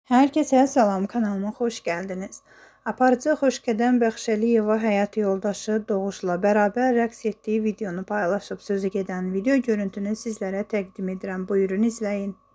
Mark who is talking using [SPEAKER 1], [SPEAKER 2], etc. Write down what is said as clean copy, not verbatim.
[SPEAKER 1] Herkese salam, kanalıma hoş geldiniz. Aparıcı Xoşqədəm Bəxşəliyeva həyat yoldaşı Doğuşla beraber rəqs etdiyi videonu paylaşıb. Sözü gedən video görüntünü sizlərə təqdim edirəm. Buyurun izləyin.